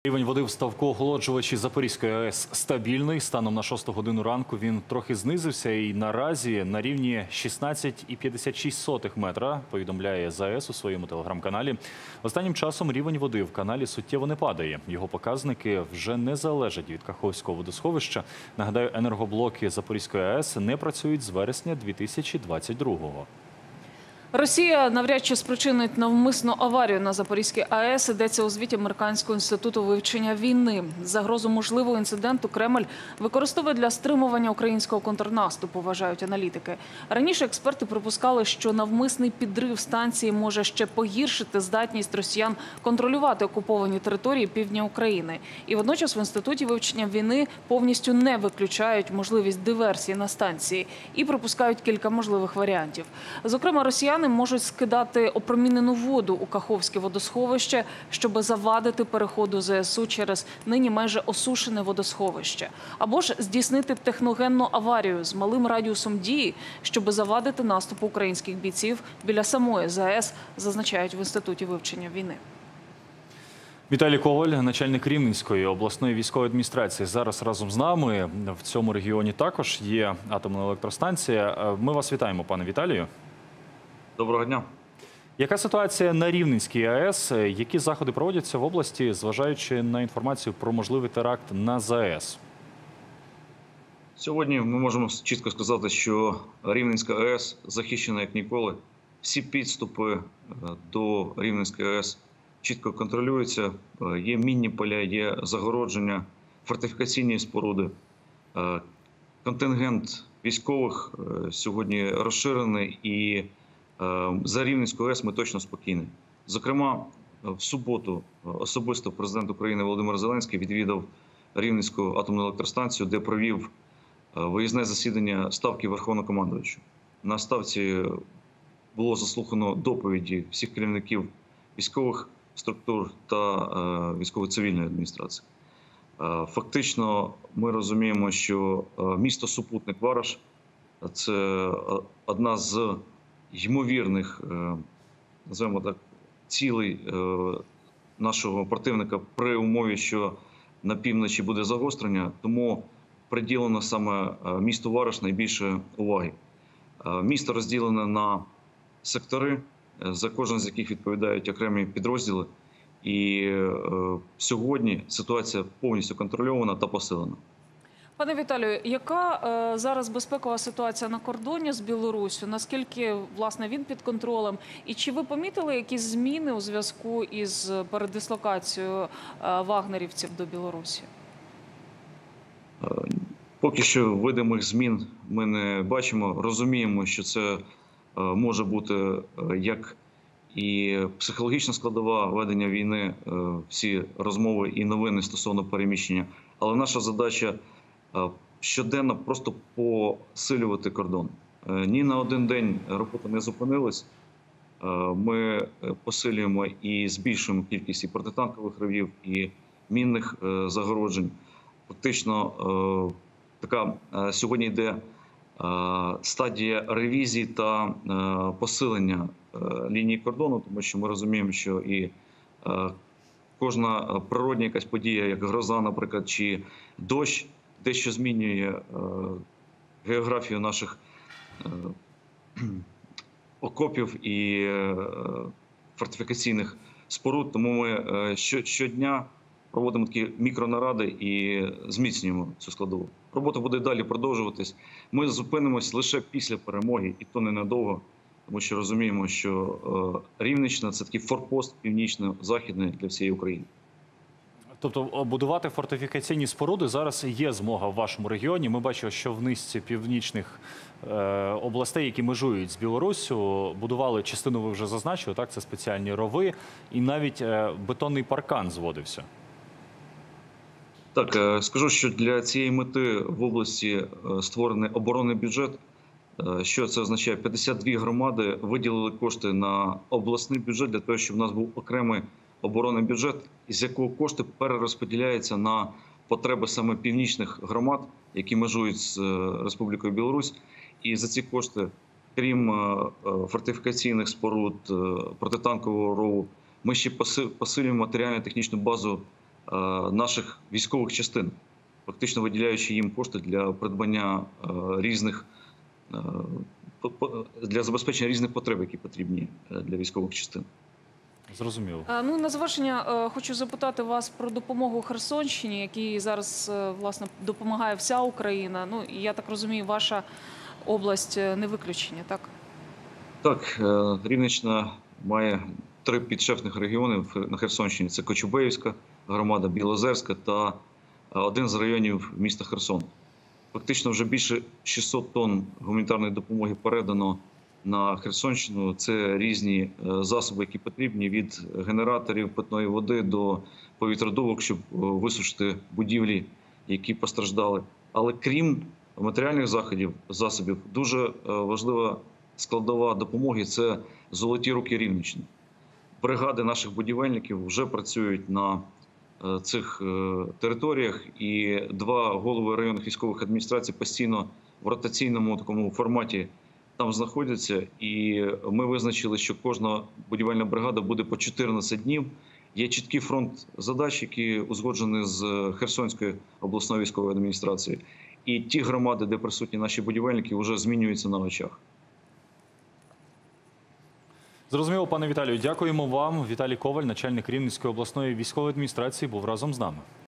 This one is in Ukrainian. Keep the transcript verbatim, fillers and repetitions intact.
Рівень води в ставкоохолоджувачі Запорізької АЕС стабільний. Станом на шосту годину ранку він трохи знизився і наразі на рівні шістнадцять і п'ятдесят шість сотих метра, повідомляє ЗАЕС у своєму телеграм-каналі. Останнім часом рівень води в каналі суттєво не падає. Його показники вже не залежать від Каховського водосховища. Нагадаю, енергоблоки Запорізької АЕС не працюють з вересня дві тисячі двадцять другого. Росія навряд чи спричинить навмисну аварію на Запорізькій АЕС. Йдеться у звіті Американського інституту вивчення війни. Загрозу можливого інциденту Кремль використовує для стримування українського контрнаступу, вважають аналітики. Раніше експерти припускали, що навмисний підрив станції може ще погіршити здатність росіян контролювати окуповані території півдня України. І водночас в Інституті вивчення війни повністю не виключають можливість диверсії на станції і припускають кілька можливих варіантів. Зокрема, росіяни можуть скидати опромінену воду у Каховське водосховище, щоб завадити переходу ЗСУ через нині майже осушене водосховище. Або ж здійснити техногенну аварію з малим радіусом дії, щоб завадити наступу українських бійців біля самої ЗАЕС, зазначають в Інституті вивчення війни. Віталій Коваль, начальник Рівненської обласної військової адміністрації, зараз разом з нами. В цьому регіоні також є атомна електростанція. Ми вас вітаємо, пане Віталію. Доброго дня. Яка ситуація на Рівненській АЕС? Які заходи проводяться в області, зважаючи на інформацію про можливий теракт на ЗАЕС? Сьогодні ми можемо чітко сказати, що Рівненська АЕС захищена як ніколи. Всі підступи до Рівненської АЕС чітко контролюються. Є мінні поля, є загородження, фортифікаційні споруди. Контингент військових сьогодні розширений і за Рівненську АЕС ми точно спокійні. Зокрема, в суботу особисто президент України Володимир Зеленський відвідав Рівненську атомну електростанцію, де провів виїзне засідання Ставки Верховнокомандуючого. На Ставці було заслухано доповіді всіх керівників військових структур та військово-цивільної адміністрації. Фактично, ми розуміємо, що місто-супутник Вараш – це одна з ймовірних, називаємо так, цілей нашого противника при умові, що на півночі буде загострення, тому приділено саме місту Вараш найбільше уваги. Місто розділене на сектори, за кожен з яких відповідають окремі підрозділи, і сьогодні ситуація повністю контрольована та посилена. Пане Віталію, яка е, зараз безпекова ситуація на кордоні з Білоруссю? Наскільки, власне, він під контролем? І чи ви помітили якісь зміни у зв'язку із передислокацією е, вагнерівців до Білорусі? Поки що видимих змін ми не бачимо. Розуміємо, що це е, може бути як і психологічна складова ведення війни, е, всі розмови і новини стосовно переміщення. Але наша задача – щоденно просто посилювати кордон. Ні на один день робота не зупинилась. Ми посилюємо і збільшуємо кількість і протитанкових ровів, і мінних загороджень. Фактично, така сьогодні йде стадія ревізії та посилення лінії кордону, тому що ми розуміємо, що і кожна природня якась подія, як гроза, наприклад, чи дощ, дещо змінює е, географію наших е, окопів і е, фортифікаційних споруд. Тому ми е, що, щодня проводимо такі мікронаради і зміцнюємо цю складову. Робота буде далі продовжуватись. Ми зупинимось лише після перемоги, і то ненадовго, тому що розуміємо, що е, Рівненщина – це такий форпост північно-західний для всієї України. Тобто будувати фортифікаційні споруди зараз є змога в вашому регіоні. Ми бачимо, що в низці північних е, областей, які межують з Білоруссю, будували, частину ви вже зазначили, так, це спеціальні рови, і навіть е, бетонний паркан зводився. Так, е, скажу, що для цієї мети в області е, створений оборонний бюджет. Е, що це означає? п'ятдесят дві громади виділили кошти на обласний бюджет для того, щоб у нас був окремий оборонний бюджет, із якого кошти перерозподіляються на потреби саме північних громад, які межують з Республікою Білорусь. І за ці кошти, крім фортифікаційних споруд, протитанкового рову, ми ще посилюємо матеріально-технічну базу наших військових частин, фактично виділяючи їм кошти для придбання різних, для забезпечення різних потреб, які потрібні для військових частин. Зрозуміло. Е, Ну, на завершення е, хочу запитати вас про допомогу Херсонщині, якій зараз, е, власне, допомагає вся Україна. Ну, і я так розумію, ваша область е, не виключення, так? Так, е, Рівненщина має три підшефних регіони на Херсонщині. Це Кочубеївська громада, Білозерська та один з районів міста Херсон. Фактично вже більше шістсот тонн гуманітарної допомоги передано на Херсонщину. Це різні засоби, які потрібні, від генераторів питної води до повітродувок, щоб висушити будівлі, які постраждали. Але крім матеріальних заходів, засобів, дуже важлива складова допомоги – це золоті руки Рівненщини. Бригади наших будівельників вже працюють на цих територіях, і два голови районних військових адміністрацій постійно в ротаційному такому форматі там знаходяться. І ми визначили, що кожна будівельна бригада буде по чотирнадцять днів. Є чіткий фронт задач, які узгоджені з Херсонською обласною військовою адміністрацією. І ті громади, де присутні наші будівельники, вже змінюються на очах. Зрозуміло, пане Віталію. Дякуємо вам. Віталій Коваль, начальник Рівненської обласної військової адміністрації, був разом з нами.